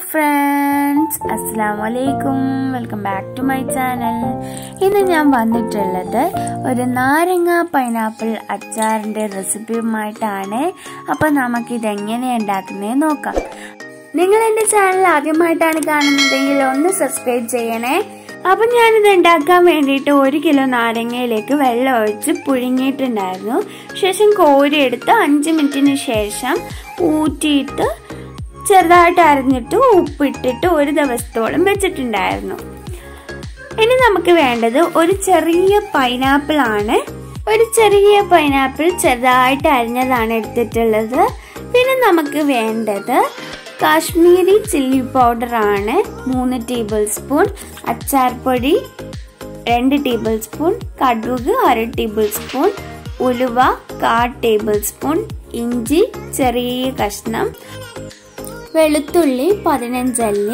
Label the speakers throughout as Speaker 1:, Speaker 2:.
Speaker 1: friends, Assalamualaikum. Welcome back to my channel. ഇന്ന് ഞാൻ വന്നിട്ടുള്ളത് ഒരു നാരങ്ങ പൈനാപ്പിൾ അച്ചാറിന്റെ റെസിപ്പിയുമായിട്ടാണ്. അപ്പോൾ നമുക്ക് ഇത് എങ്ങനെ ഉണ്ടാക്കുന്നതെന്ന് നോക്കാം. നിങ്ങൾ എൻ്റെ ചാനൽ ആദ്യമായിട്ടാണ് കാണുന്നതെങ്കിൽ ഒന്ന് സബ്സ്ക്രൈബ് ചെയ്യണേ. അപ്പോൾ ഞാനിത് ഉണ്ടാക്കാൻ വേണ്ടിയിട്ട് 1 കിലോ നാരങ്ങയിലേക്ക് വെള്ളം ഒഴിച്ച് പുഴുങ്ങിയിട്ടുണ്ടായിരുന്നു. ശേഷം കോരിയെടുത്ത് 5 മിനിറ്റിന് ശേഷം ഊറ്റിയിട്ട് ചെറുതായിട്ട് അരിഞ്ഞിട്ട് ഉപ്പിട്ടിട്ട് 1 ദിവസത്തോളം വെച്ചിട്ടുണ്ടായിരുന്നു. ഇനി നമുക്ക് വേണ്ടത് ഒരു ചെറിയ പൈനാപ്പിൾ ആണ്. ഒരു ചെറിയ പൈനാപ്പിൾ ചെറുതായിട്ട് അരിഞ്ഞതാണ് എടുത്തിട്ടുള്ളത്. പിന്നെ നമുക്ക് വേണ്ടത് കാശ്മീരി ചില്ലി പൗഡർ ആണ് 3 ടേബിൾ സ്പൂൺ, അച്ചാർപ്പൊടി 2 ടേബിൾ സ്പൂൺ, കടുക് 1/2 ടേബിൾ സ്പൂൺ, ഉലുവ 1/4 ടേബിൾ സ്പൂൺ, ഇഞ്ചി ചെറിയ കഷ്ണം, വെളുത്തുള്ളി 15 അല്ലി,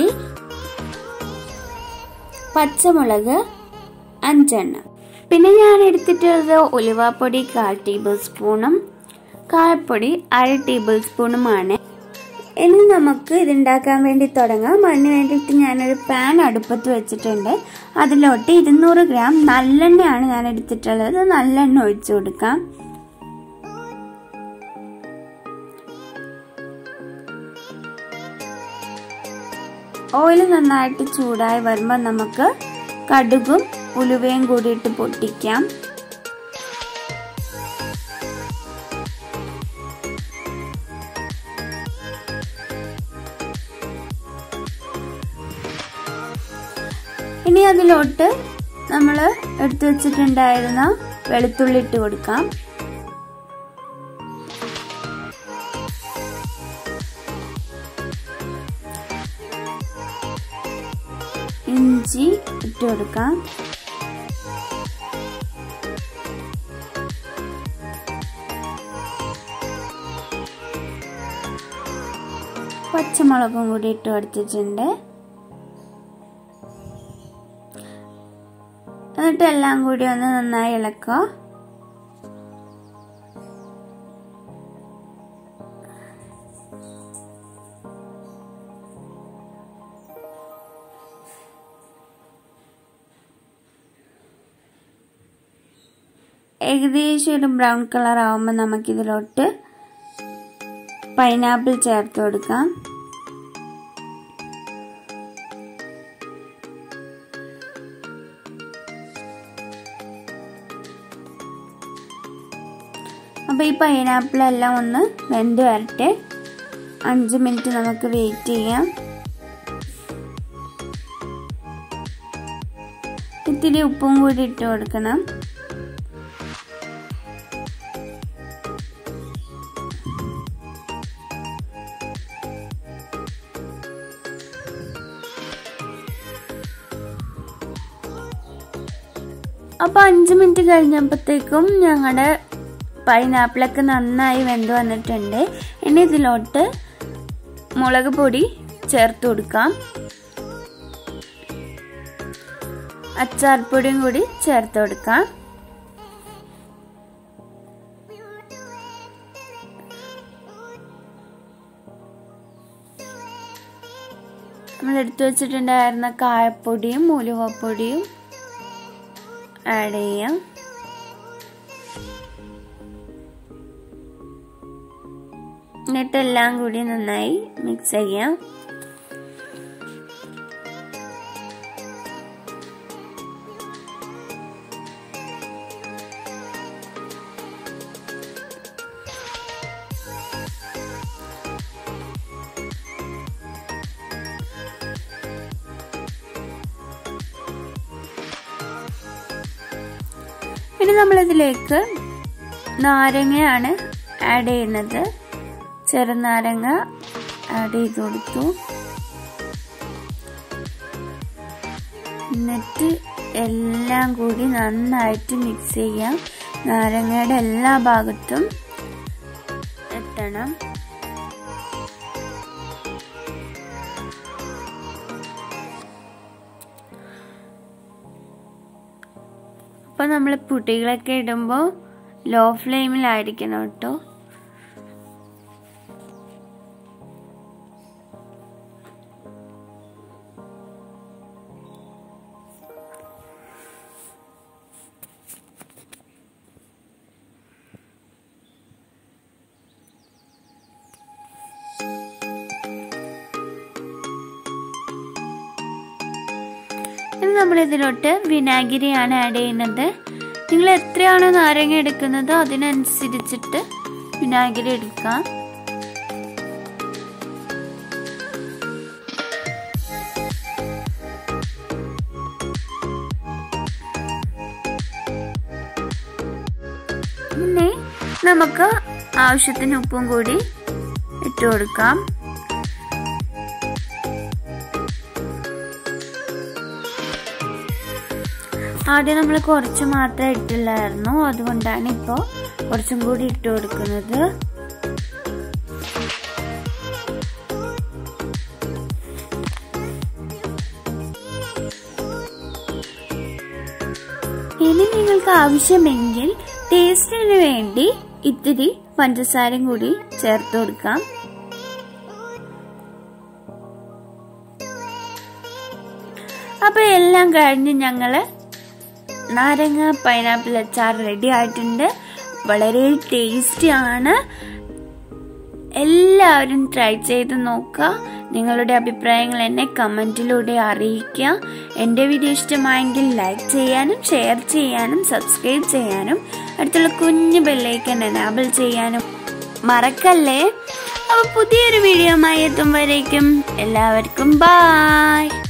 Speaker 1: പച്ചമുളക് 5 എണ്ണം. പിന്നെ ഞാൻ എടുത്തിട്ടുള്ളത് ഉലുവാപ്പൊടി 1/4 ടേബിൾ സ്പൂണും കായപ്പൊടി 1/2 ടേബിൾ സ്പൂണുമാണ്. ഇനി നമുക്ക് ഇതുണ്ടാക്കാൻ വേണ്ടി തുടങ്ങാം. അതിന് വേണ്ടിയിട്ട് ഞാനൊരു പാൻ അടുപ്പത്ത് വെച്ചിട്ടുണ്ട്. അതിലോട്ട് 200 ഗ്രാം നല്ലെണ്ണയാണ് ഞാൻ എടുത്തിട്ടുള്ളത്. നല്ലെണ്ണ ഒഴിച്ചു കൊടുക്കാം. ഓയിൽ നന്നായിട്ട് ചൂടായി വരുമ്പോൾ നമുക്ക് കടുകും ഉലുവയും കൂടിയിട്ട് പൊട്ടിക്കാം. ഇനി അതിലോട്ട് നമ്മൾ എടുത്തു വെച്ചിട്ടുണ്ടായിരുന്ന വെളുത്തുള്ളി ഇട്ട് കൊടുക്കാം. ഇഞ്ചി ഇട്ട് കൊടുക്കാം. പച്ചമുളകും കൂടി ഇട്ട് കൊടുത്തിട്ടുണ്ട്. എന്നിട്ട് എല്ലാം കൂടി ഒന്ന് നന്നായി ഇളക്കുക. ഏകദേശം ഒരു ബ്രൗൺ കളർ ആവുമ്പോൾ നമുക്കിതിലോട്ട് പൈനാപ്പിൾ ചേർത്ത് കൊടുക്കാം. അപ്പോൾ ഈ പൈനാപ്പിൾ എല്ലാം ഒന്ന് വെന്ത് വരട്ടെ. 5 മിനിറ്റ് നമുക്ക് വെയിറ്റ് ചെയ്യാം. ഇത്തിരി ഉപ്പും കൂടി ഇട്ട് കൊടുക്കണം. അപ്പോൾ 5 മിനിറ്റ് കഴിഞ്ഞപ്പോഴത്തേക്കും ഞങ്ങളുടെ പൈനാപ്പിളൊക്കെ നന്നായി വെന്ത് വന്നിട്ടുണ്ട്. ഇനി ഇതിലോട്ട് മുളക് പൊടി ചേർത്ത് കൊടുക്കാം. അച്ചാർപ്പൊടിയും കൂടി ചേർത്ത് കൊടുക്കാം. നമ്മൾ എടുത്തു വെച്ചിട്ടുണ്ടായിരുന്ന കായപ്പൊടിയും ഉലുവപ്പൊടിയും ആഡ് ചെയ്യാം. എന്നിട്ട് എല്ലാം കൂടി നന്നായി മിക്സ് ചെയ്യാം. ഇനി നമ്മളിതിലേക്ക് നാരങ്ങയാണ് ആഡ് ചെയ്യുന്നത്. ചെറുനാരങ്ങ ആഡ് ചെയ്ത് കൊടുത്തു. എന്നിട്ട് എല്ലാം കൂടി നന്നായിട്ട് മിക്സ് ചെയ്യാം. നാരങ്ങയുടെ എല്ലാ ഭാഗത്തും എത്തണം. അപ്പോൾ നമ്മൾ പൊടികളൊക്കെ ഇടുമ്പോൾ ലോ ഫ്ലെയിമിലായിരിക്കണം കേട്ടോ. നമ്മൾ ഇതിലോട്ട് വിനാഗിരിയാണ് ആഡ് ചെയ്യുന്നത്. നിങ്ങൾ എത്രയാണോ നാരങ്ങ എടുക്കുന്നത് അതിനനുസരിച്ചിട്ട് വിനാഗിരി എടുക്കാം. പിന്നെ നമുക്ക് ആവശ്യത്തിന് ഉപ്പും കൂടി ഇട്ട് കൊടുക്കാം. ആദ്യം നമ്മൾ കുറച്ച് മാത്രമേ ഇട്ടില്ലായിരുന്നു, അതുകൊണ്ടാണ് ഇപ്പോൾ കുറച്ചും കൂടി ഇട്ട് കൊടുക്കുന്നത്. ഇനി നിങ്ങൾക്ക് ആവശ്യമെങ്കിൽ ടേസ്റ്റിന് വേണ്ടി ഇത്തിരി പഞ്ചസാരയും കൂടി ചേർത്ത് കൊടുക്കാം. അപ്പൊ എല്ലാം കഴിഞ്ഞ് ഞങ്ങള് നാരങ്ങ പൈനാപ്പിൾ അച്ചാർ റെഡി ആയിട്ടുണ്ട്. വളരെ ടേസ്റ്റി ആണ്. എല്ലാവരും ട്രൈ ചെയ്ത് നോക്കുക. നിങ്ങളുടെ അഭിപ്രായങ്ങൾ എന്നെ കമന്റിലൂടെ അറിയിക്കുക. എൻ്റെ വീഡിയോ ഇഷ്ടമായെങ്കിൽ ലൈക്ക് ചെയ്യാനും ഷെയർ ചെയ്യാനും സബ്സ്ക്രൈബ് ചെയ്യാനും അടുത്തുള്ള കുഞ്ഞു ബെല്ലൈക്കൺ എനാബിൾ ചെയ്യാനും മറക്കല്ലേ. അപ്പോൾ പുതിയൊരു വീഡിയോയുമായി എത്തും വരേക്കും എല്ലാവർക്കും ബൈ.